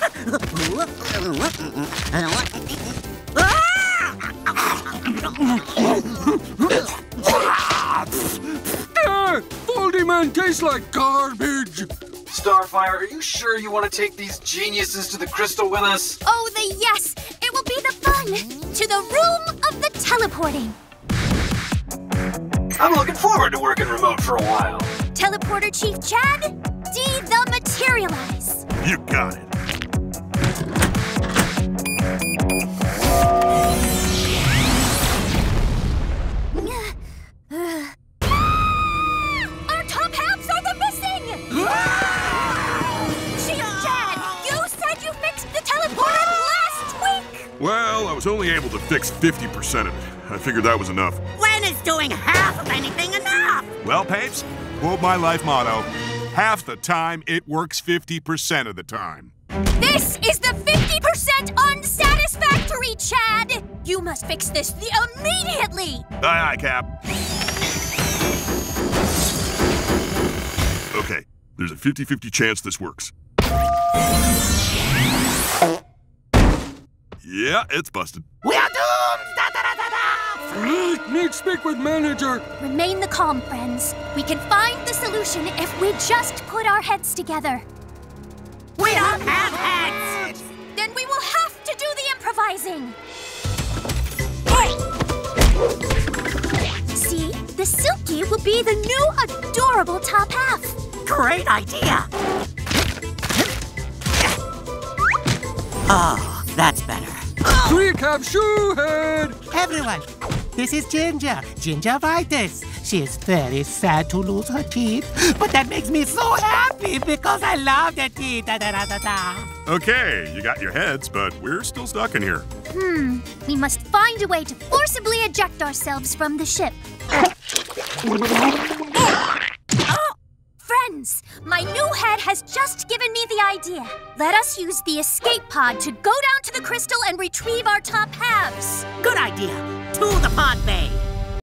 Baldy man tastes like garbage. Starfire, are you sure you want to take these geniuses to the crystal with us? Oh, yes! It will be the fun! To the room of the teleporting! I'm looking forward to working remote for a while. Teleporter Chief Chad, D the Materialize! You got it. Our top halves are the missing! Chief Chad, you said you fixed the teleporter last week! Well, I was only able to fix 50% of it. I figured that was enough. When is doing half of anything enough? Well, Papes, quote my life motto, half the time it works 50% of the time. This is the 50% unsatisfactory, Chad! You must fix this immediately! Aye, aye, Cap. Okay, there's a 50-50 chance this works. Yeah, it's busted. We are doomed! Need to speak with manager. Remain the calm, friends. We can find the solution if we just put our heads together. We don't have heads! Then we will have to do the improvising. See, the Silky will be the new adorable top half. Great idea! Oh, that's better. Three cap shoe head. Everyone, this is Ginger, Gingivitis. She is very sad to lose her teeth, but that makes me so happy because I love the teeth. Da, da, da, da, da. Okay, you got your heads, but we're still stuck in here. We must find a way to forcibly eject ourselves from the ship. Friends, my new head has just given me the idea. Let us use the escape pod to go down to the crystal and retrieve our top halves. Good idea. To the pod bay.